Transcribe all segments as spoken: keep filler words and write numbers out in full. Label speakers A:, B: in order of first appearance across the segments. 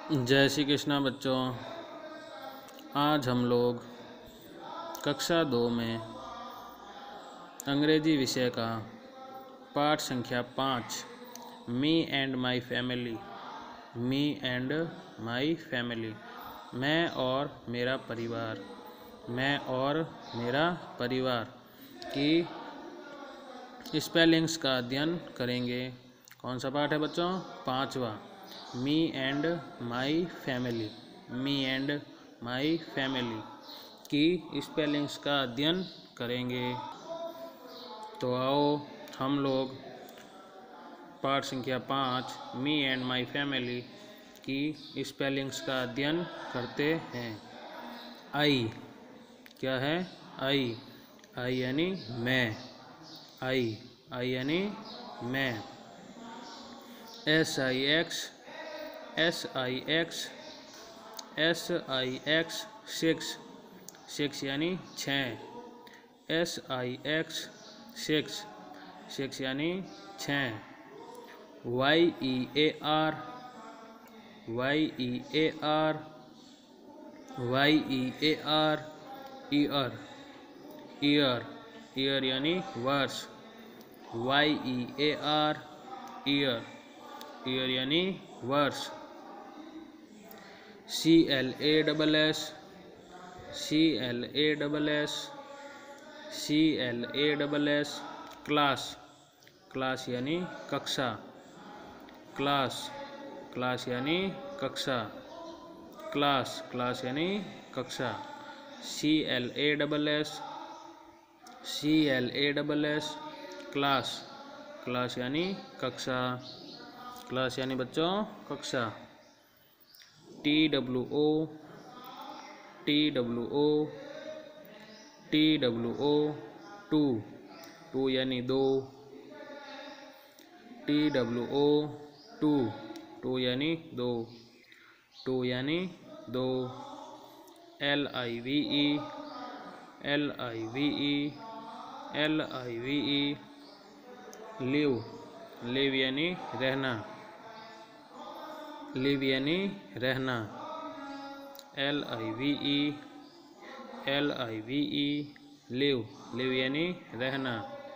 A: जय श्री कृष्णा बच्चों। आज हम लोग कक्षा दो में अंग्रेजी विषय का पाठ संख्या पाँच me and my family me and my family मैं और मेरा परिवार मैं और मेरा परिवार की स्पेलिंग्स का अध्ययन करेंगे। कौन सा पाठ है बच्चों? पाँचवा, me and my family me and my family की स्पेलिंग्स का अध्ययन करेंगे। तो आओ हम लोग पाठ संख्या पाँच मी एंड माई फैमिली की स्पेलिंग्स का अध्ययन करते हैं। आई क्या है? आई आई यानी मैं। आई आई यानी मैं। S I X S I X S I X six six यानी छः। S I X six six यानी छः। Y E A R Y E A R Y E A R year year year यानी वर्ष। Y E A R year year यानी वर्ष। C L A double S C L A double S C L A double S class class यानी कक्षा। Class class यानी कक्षा। Class class यानी कक्षा। C L A double S C L A double S class class यानी कक्षा। Class यानी बच्चों कक्षा। T W O T W O T W O two two यानी दो। T W O two two यानी दो टू यानी दो। L I V E L I V E L I V E live live यानी रहना live यानी रहना। L I V E L I V E live live यानी रहना।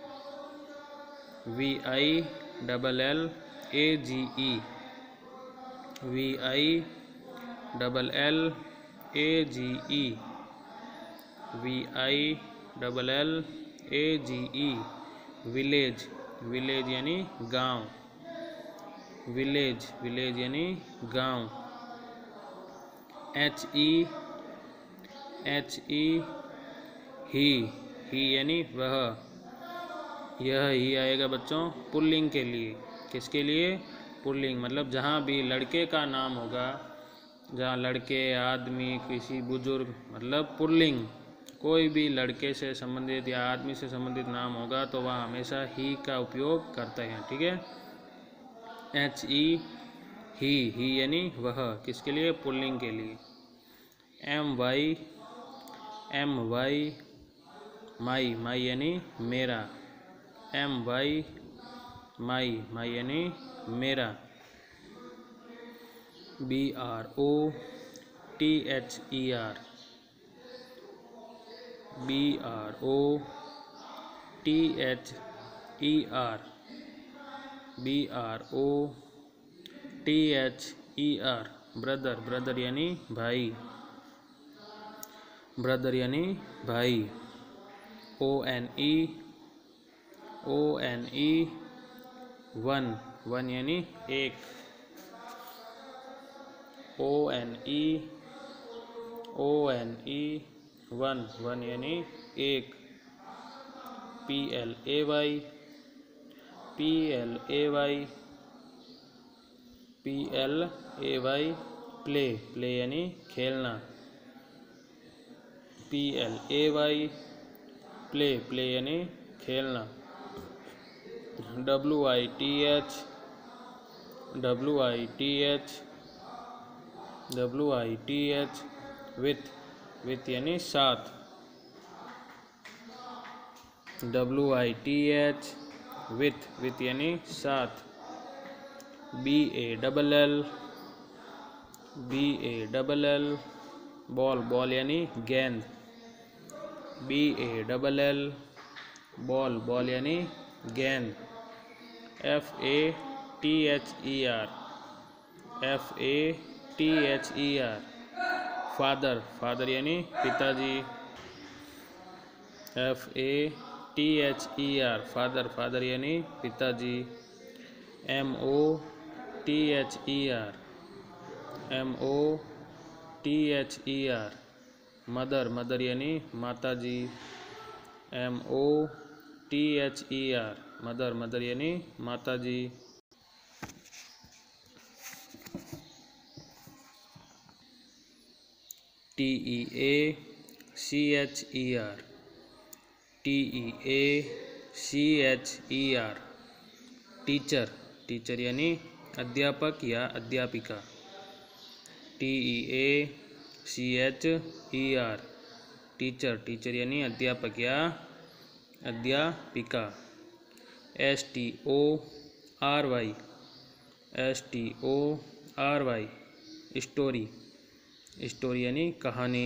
A: V I double L A G E V I double L A G E V I double L A G E village village यानी गांव। Village village यानी गांव। H E H E ही ही यानी वह। यह ही आएगा बच्चों पुल्लिंग के लिए। किसके लिए? पुल्लिंग मतलब जहाँ भी लड़के का नाम होगा, जहाँ लड़के आदमी किसी बुजुर्ग मतलब पुल्लिंग कोई भी लड़के से संबंधित या आदमी से संबंधित नाम होगा तो वह हमेशा ही का उपयोग करते हैं। ठीक है। एच ई ही ही यानी वह। किसके लिए? पुल्लिंग के लिए। M Y M Y my my यानी मेरा। एम वाई माई माई यानी मेरा। B R O T H E R B R O T H E R B R O T H E R brother brother यानी भाई। Brother यानी भाई। O N E O N E one one यानी एक। O N E O N E one one यानी एक। P L A Y P L A Y P L A Y play play यानी खेलना। P L A Y play play यानी खेलना। W I T H W I T H W I T H with with यानी साथ। W I T H with with यानी साथ। B A double L B A double L ball, ball यानी गेंद, B A double L ball, ball यानी गेंद। F A T H E are, F A T H E R father, father यानी पिताजी, F A T H E R father, father यानी पिताजी। M O T H E R, M O T H E R mother, mother यानी माताजी, M O T H E R mother, mother यानी माताजी। T E A C H E R, T E A C H E R teacher, teacher यानी अध्यापक या अध्यापिका, T E A C H E R teacher, teacher यानी अध्यापक या अध्यापिका। S T O R Y, S T O R Y story, story यानी कहानी,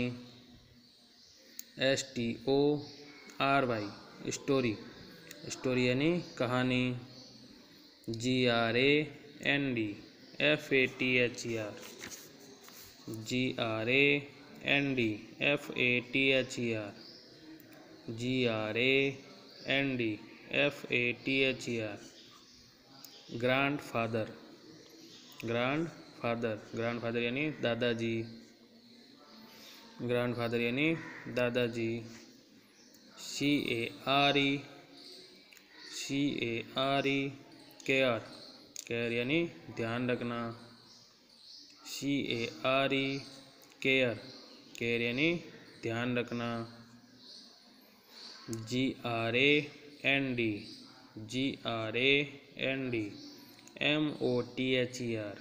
A: S T O R Y story, story यानी कहानी। G R A N D F A T H E R, G R A N D F A T H E R, G R A N D F A T H E R grandfather, grandfather, grand father यानी दादाजी, grand father यानी दादाजी। C A R E, C A R E care, care यानी ध्यान रखना, C A R E care, care यानी ध्यान रखना। G R A N D, G R A N D M O T H E R,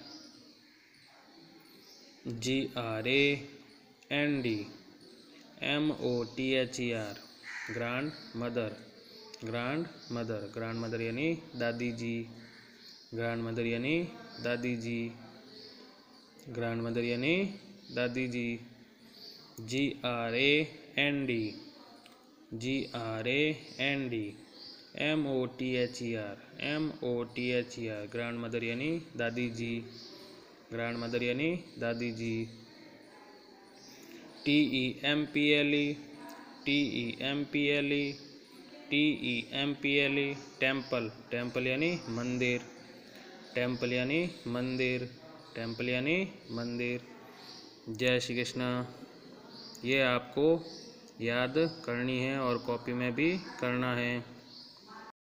A: G R A N D M O T H E R grand mother, grand mother, grand mother यानी दादी जी, grand mother यानी दादी जी, grand mother यानी दादी जी। G R A N D, G R A N D M O T H E R, M O T H E R grand mother यानी दादी जी, ग्रैंड मदर यानी दादी जी। T E M P L E, T E M P L E, T E M P L E temple, temple यानी मंदिर, temple यानी मंदिर, टेम्पल यानी मंदिर। जय श्री कृष्ण। ये आपको याद करनी है और कॉपी में भी करना है।